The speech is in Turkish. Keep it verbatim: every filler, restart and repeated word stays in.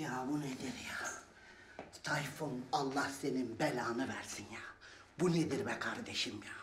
Ya bu nedir ya? Tayfun, Allah senin belanı versin ya. Bu nedir be kardeşim ya?